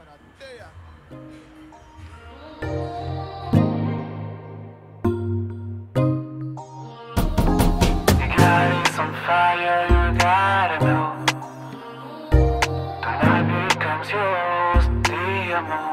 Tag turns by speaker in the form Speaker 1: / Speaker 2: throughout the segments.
Speaker 1: On fire, you gotta know. Tonight becomes yours, diamant.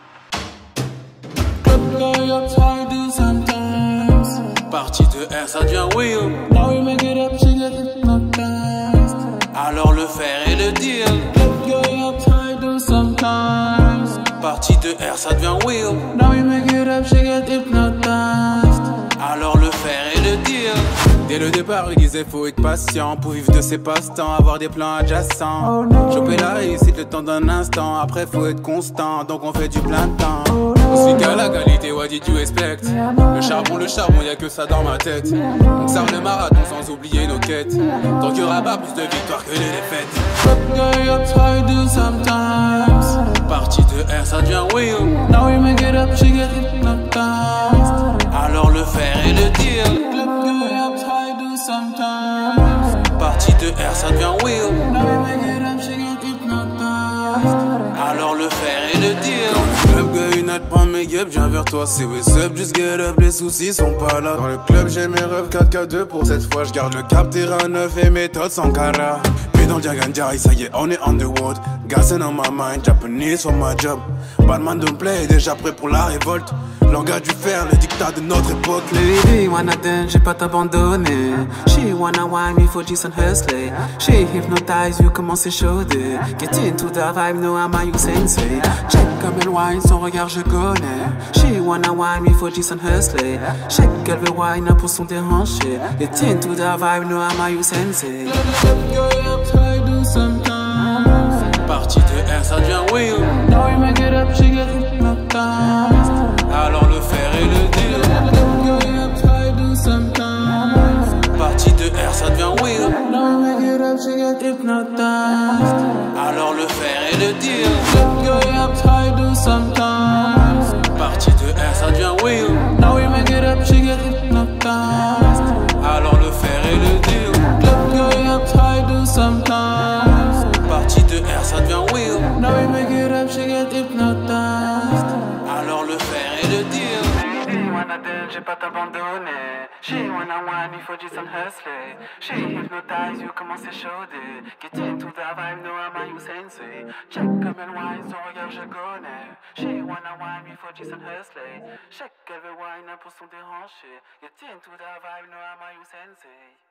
Speaker 2: Play up, try to do sometimes.
Speaker 3: Partie de R, ça devient Will.
Speaker 2: Now we make it up, she get hypnotized.
Speaker 3: Alors le faire et le dire.
Speaker 2: Play up, try to do sometimes.
Speaker 3: Partie de R, ça devient Will.
Speaker 2: Now we make it up, she get hypnotized.
Speaker 3: Alors le faire et le dire. Dès le départ, il disait faut être patient pour vivre de ses passe-temps, avoir des plans adjacents. Choper la réussite le temps d'un instant, après faut être constant, donc on fait du plein temps. Aussi qu'à la qualité, what did you expect? Le charbon, y'a que ça dans ma tête. On sort le marathon sans oublier nos quêtes. Tant qu'il y aura pas plus de victoires que de défaites.
Speaker 2: Up, try to do sometimes.
Speaker 3: Partie de R, ça devient Will.
Speaker 2: Now we make it up, she get hypnotized.
Speaker 3: Alors le faire et le dire.
Speaker 2: Up, try to do sometimes.
Speaker 3: Partie de R, ça devient Will.
Speaker 2: Now we make it up, she get hypnotized.
Speaker 3: Alors le faire et le dire. Dans le club, gars, une note, prends mes guêpes, viens vers toi, c'est what's up, just get up, les soucis sont pas là. Dans le club, j'ai mes rêves 4K2 pour cette fois, je garde le cap, terrain neuf et méthode sans cara. Puis dans Diaganjari, ça y est, on est on the road. Gassing on my mind, Japanese for my job. Badman don't play, déjà prêt pour la révolte. Langage du fer, le dictat de notre époque.
Speaker 4: Baby, wanna dance, j'ai pas t'abandonner. She wanna wine me for Jason Hursley. She hypnotize you, comment c'est chaudé. Get into the vibe, no am I you sensei. Check comme elle wine, son regard je connais. She wanna wine me for Jason Hursley. Check qu'elle veut wine pour son déhanché. Get into the vibe, no am I you sensei.
Speaker 2: Try to do sometimes.
Speaker 3: Partie de R, ça devient Will.
Speaker 2: Now we make it up, she get hypnotized.
Speaker 3: Alors le faire et le dire.
Speaker 2: Try to do sometimes.
Speaker 3: Partie de R, ça devient Will.
Speaker 2: Now we make it up, she get hypnotized.
Speaker 3: Alors le faire et le dire.
Speaker 2: Try to do sometimes.
Speaker 3: Partie de R, ça devient Will.
Speaker 2: Now we make it up, she get hypnotized.
Speaker 3: Alors le faire et le dire.
Speaker 2: Try to do sometimes.
Speaker 3: Partie de R, ça devient Will.
Speaker 2: Now we make it up, she get hypnotized.
Speaker 3: Alors le faire et le dire.
Speaker 1: Baby, wanna dance, j'ai pas t'abandonner. She wanna wine me for Jason Hursley. She hypnotize you, comment c'est chaudé. Get into the vibe, no am I you sensei. Check comme elle wine, son regard je connais. She wanna wine me for Jason Hursley. Check qu'elle veut wine pour son déhanché. Get into the vibe, no am I you sensei.